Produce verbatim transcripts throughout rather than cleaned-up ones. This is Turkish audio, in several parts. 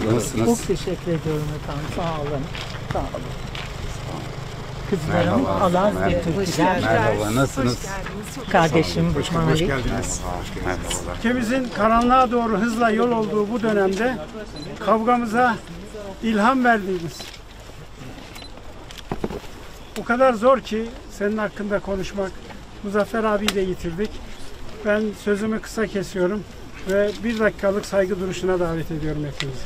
Nasılsınız? Çok teşekkür ediyorum efendim. Sağ olun. Sağ olun. Kızlarım Alazgirt Türküler. Merhaba, nasılsınız? Kardeşim Malik. Hoş geldiniz. Merhaba. Ülkemizin karanlığa doğru hızla yol olduğu bu dönemde kavgamıza ilham verdiniz. O kadar zor ki senin hakkında konuşmak. Muzaffer abiyi de yitirdik. Ben sözümü kısa kesiyorum ve bir dakikalık saygı duruşuna davet ediyorum hepinizi.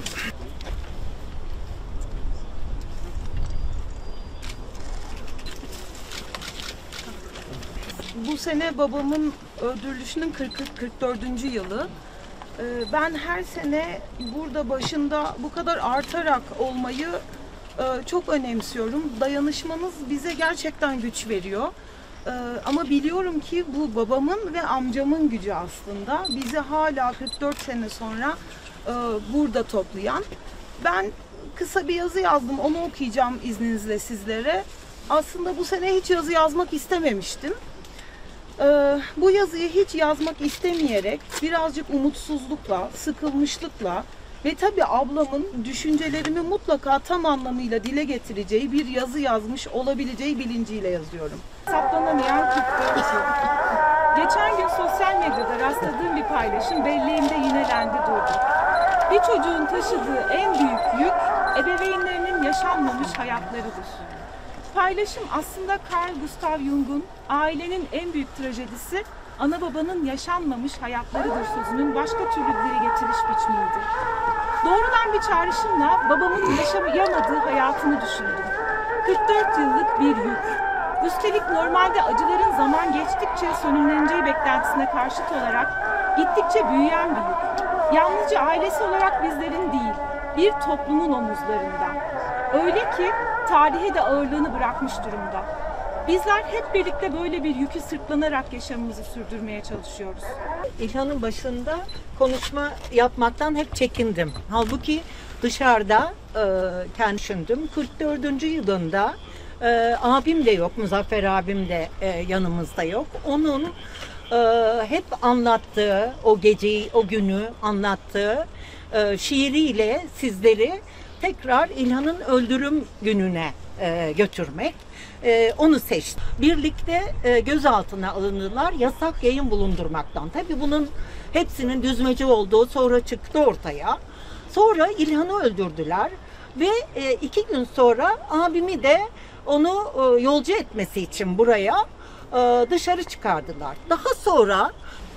Bu sene babamın öldürülüşünün kırk kırk dördüncü yılı. Ben her sene burada başında bu kadar artarak olmayı çok önemsiyorum. Dayanışmanız bize gerçekten güç veriyor. Ama biliyorum ki bu babamın ve amcamın gücü aslında. Bizi hala kırk dört sene sonra burada toplayan. Ben kısa bir yazı yazdım, onu okuyacağım izninizle sizlere. Aslında bu sene hiç yazı yazmak istememiştim. Ee, bu yazıyı hiç yazmak istemeyerek, birazcık umutsuzlukla, sıkılmışlıkla ve tabii ablamın düşüncelerimi mutlaka tam anlamıyla dile getireceği bir yazı yazmış olabileceği bilinciyle yazıyorum. Saplanamayan kırk dört yıl. Geçen gün sosyal medyada rastladığım bir paylaşım belleğimde yinelendi durdu. Bir çocuğun taşıdığı en büyük yük, ebeveynlerinin yaşanmamış hayatlarıdır. Paylaşım aslında Carl Gustav Jung'un ailenin en büyük trajedisi ana babanın yaşanmamış hayatlarıdır sözünün başka türlü dile getiriş biçimiydi. Doğrudan bir çağrışımla babamın yaşayamadığı hayatını düşündüm. kırk dört yıllık bir yük. Üstelik normalde acıların zaman geçtikçe sönümleneceği beklentisine karşıt olarak gittikçe büyüyen bir yük. Yalnızca ailesi olarak bizlerin değil, bir toplumun omuzlarında. Öyle ki tarihe de ağırlığını bırakmış durumda. Bizler hep birlikte böyle bir yükü sırtlanarak yaşamımızı sürdürmeye çalışıyoruz. İlhan'ın başında konuşma yapmaktan hep çekindim. Halbuki dışarıda e, kendi düşündüm. kırk dördüncü yılında e, abim de yok, Muzaffer abim de e, yanımızda yok. Onun e, hep anlattığı, o geceyi, o günü anlattığı e, şiiriyle sizleri tekrar İlhan'ın öldürüm gününe e, götürmek. E, onu seçtim. Birlikte e, gözaltına alındılar yasak yayın bulundurmaktan. Tabii bunun hepsinin düzmece olduğu sonra çıktı ortaya. Sonra İlhan'ı öldürdüler ve e, iki gün sonra abimi de onu e, yolcu etmesi için buraya e, dışarı çıkardılar. Daha sonra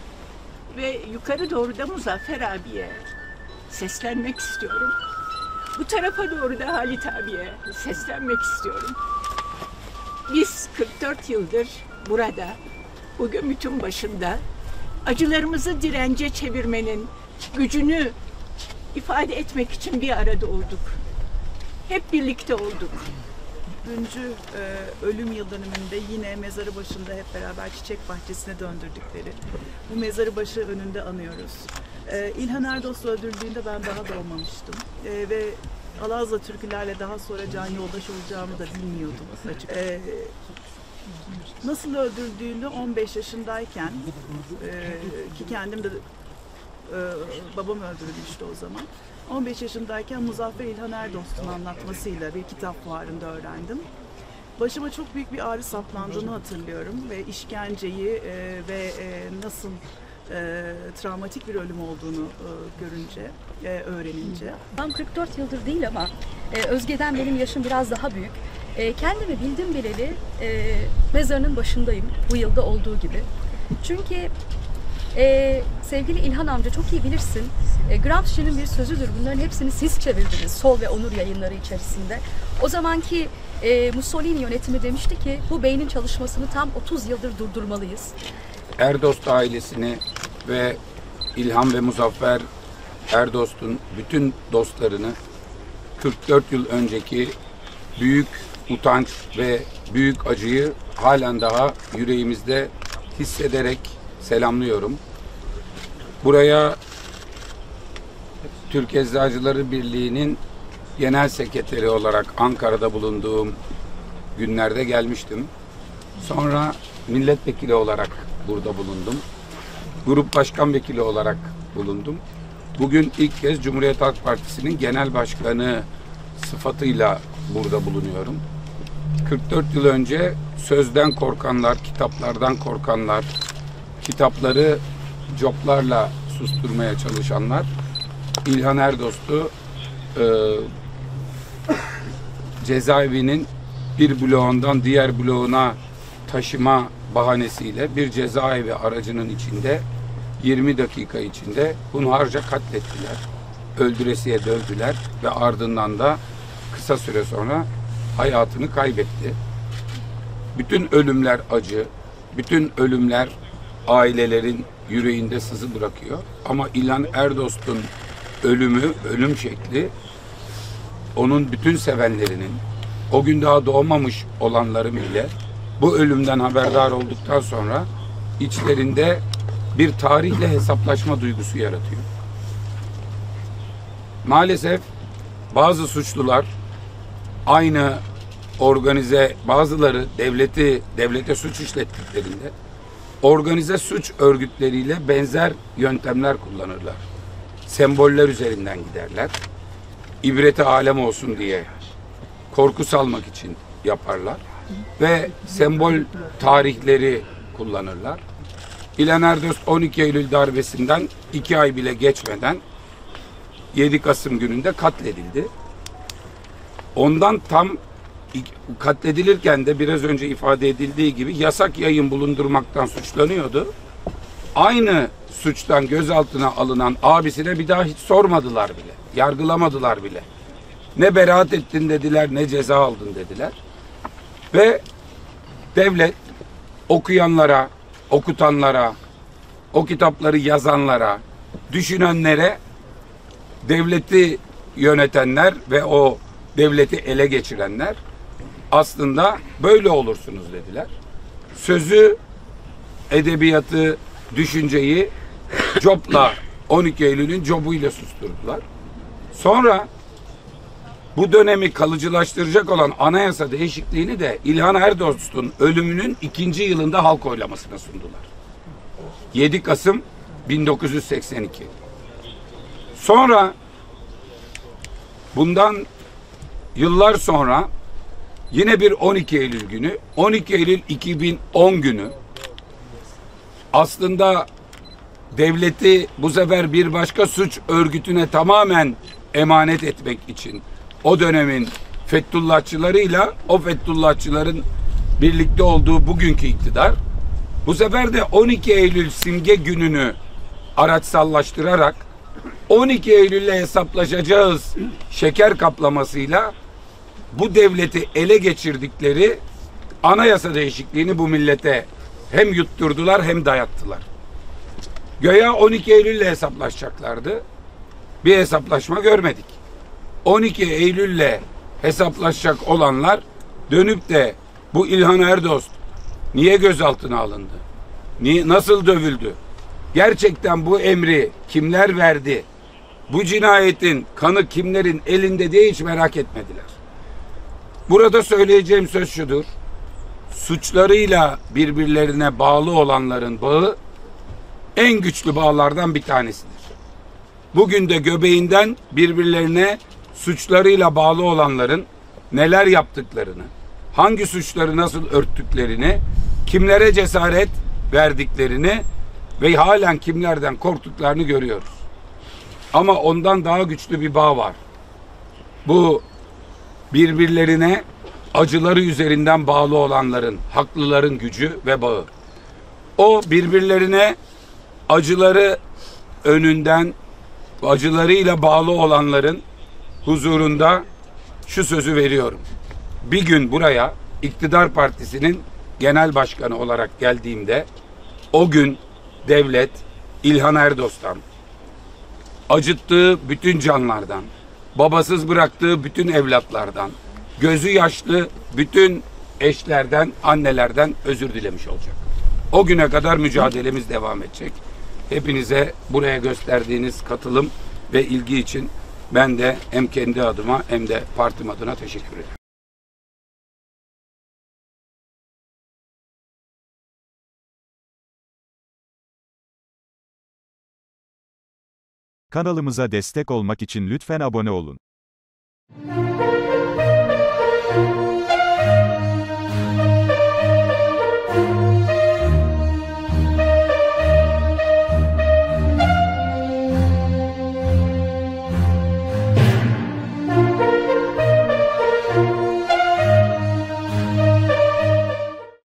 ve yukarı doğru da Muzaffer abiye seslenmek istiyorum. Bu tarafa doğru da Halit abiye seslenmek istiyorum. Biz kırk dört yıldır burada, bu gömütün başında acılarımızı dirence çevirmenin gücünü ifade etmek için bir arada olduk. Hep birlikte olduk. Dördüncü e, ölüm yıl dönümünde yine mezarı başında hep beraber çiçek bahçesine döndürdükleri bu mezarı başı önünde anıyoruz. E, İlhan Erdoğan öldürüldüğünde ben daha doğmamıştım e, ve Alazla türkülerle daha sonra can yoldaş olacağımı da bilmiyordum açık. E, nasıl öldürdüğünü on beş yaşındayken e, ki kendim de e, babam öldürülmüştü o zaman. on beş yaşındayken Muzaffer İlhan Erdoğan'ın anlatmasıyla bir kitap fuarında öğrendim. Başıma çok büyük bir ağrı saplandığını hatırlıyorum ve işkenceyi e, ve e, nasıl e, travmatik bir ölüm olduğunu e, görünce, e, öğrenince. Tam kırk dört yıldır değil ama e, Özge'den benim yaşım biraz daha büyük. E, kendimi bildim bileli e, mezarının başındayım bu yılda olduğu gibi. Çünkü Ee, sevgili İlhan amca çok iyi bilirsin. E, Gramsci'nin bir sözüdür. Bunların hepsini siz çevirdiniz. Sol ve Onur yayınları içerisinde. O zamanki e, Mussolini yönetimi demişti ki bu beynin çalışmasını tam otuz yıldır durdurmalıyız. Erdost ailesini ve İlhan ve Muzaffer Erdost'un bütün dostlarını kırk dört yıl önceki büyük utanç ve büyük acıyı halen daha yüreğimizde hissederek selamlıyorum. Buraya Türk Eczacıları Birliği'nin genel sekreteri olarak Ankara'da bulunduğum günlerde gelmiştim. Sonra milletvekili olarak burada bulundum. Grup başkan vekili olarak bulundum. bugün ilk kez Cumhuriyet Halk Partisi'nin genel başkanı sıfatıyla burada bulunuyorum. kırk dört yıl önce sözden korkanlar, kitaplardan korkanlar, kitapları coplarla susturmaya çalışanlar İlhan Erdost'u e, cezaevinin bir bloğundan diğer bloğuna taşıma bahanesiyle bir cezaevi aracının içinde yirmi dakika içinde hunharca katlettiler. Öldüresiye dövdüler ve ardından da kısa süre sonra hayatını kaybetti. Bütün ölümler acı, bütün ölümler ailelerin yüreğinde sızı bırakıyor. Ama İlhan Erdost'un ölümü, ölüm şekli onun bütün sevenlerinin, o gün daha doğmamış olanları bile bu ölümden haberdar olduktan sonra içlerinde bir tarihle hesaplaşma duygusu yaratıyor. Maalesef bazı suçlular aynı organize, bazıları devleti devlete suç işlettiklerinde organize suç örgütleriyle benzer yöntemler kullanırlar. Semboller üzerinden giderler. İbreti alem olsun diye korku salmak için yaparlar ve sembol tarihleri kullanırlar. İlhan Erdost on iki Eylül darbesinden iki ay bile geçmeden yedi Kasım gününde katledildi. Ondan tam katledilirken de biraz önce ifade edildiği gibi yasak yayın bulundurmaktan suçlanıyordu. Aynı suçtan gözaltına alınan abisine bir daha hiç sormadılar bile. Yargılamadılar bile. Ne beraat ettin dediler, ne ceza aldın dediler. Ve devlet okuyanlara, okutanlara, o kitapları yazanlara, düşünenlere, devleti yönetenler ve o devleti ele geçirenler aslında böyle olursunuz dediler. Sözü, edebiyatı, düşünceyi copla, on iki Eylül'ün cobuyla susturdular. Sonra bu dönemi kalıcılaştıracak olan anayasa değişikliğini de İlhan Erdost'un ölümünün ikinci yılında halk oylamasına sundular. yedi Kasım bin dokuz yüz seksen iki. Sonra bundan yıllar sonra yine bir on iki Eylül günü, on iki Eylül iki bin on günü aslında devleti bu sefer bir başka suç örgütüne tamamen emanet etmek için o dönemin Fethullahçılarıyla o Fethullahçıların birlikte olduğu bugünkü iktidar bu sefer de on iki Eylül simge gününü araçsallaştırarak on iki Eylül'le hesaplaşacağız şeker kaplamasıyla bu devleti ele geçirdikleri anayasa değişikliğini bu millete hem yutturdular hem dayattılar. Göya on iki Eylül'le hesaplaşacaklardı. Bir hesaplaşma görmedik. on iki Eylül'le hesaplaşacak olanlar dönüp de bu İlhan Erdost niye gözaltına alındı? Niye, nasıl dövüldü? Gerçekten bu emri kimler verdi? Bu cinayetin kanı kimlerin elinde diye hiç merak etmediler. Burada söyleyeceğim söz şudur. Suçlarıyla birbirlerine bağlı olanların bağı en güçlü bağlardan bir tanesidir. Bugün de göbeğinden birbirlerine suçlarıyla bağlı olanların neler yaptıklarını, hangi suçları nasıl örttüklerini, kimlere cesaret verdiklerini ve halen kimlerden korktuklarını görüyoruz. Ama ondan daha güçlü bir bağ var. Bu birbirlerine acıları üzerinden bağlı olanların, haklıların gücü ve bağı. O birbirlerine acıları önünden, acılarıyla bağlı olanların huzurunda şu sözü veriyorum. Bir gün buraya iktidar partisinin genel başkanı olarak geldiğimde o gün devlet İlhan Erdost'tan, acıttığı bütün canlardan, babasız bıraktığı bütün evlatlardan, gözü yaşlı bütün eşlerden, annelerden özür dilemiş olacak. O güne kadar mücadelemiz devam edecek. Hepinize buraya gösterdiğiniz katılım ve ilgi için ben de hem kendi adıma hem de partim adına teşekkür ederim. Kanalımıza destek olmak için lütfen abone olun.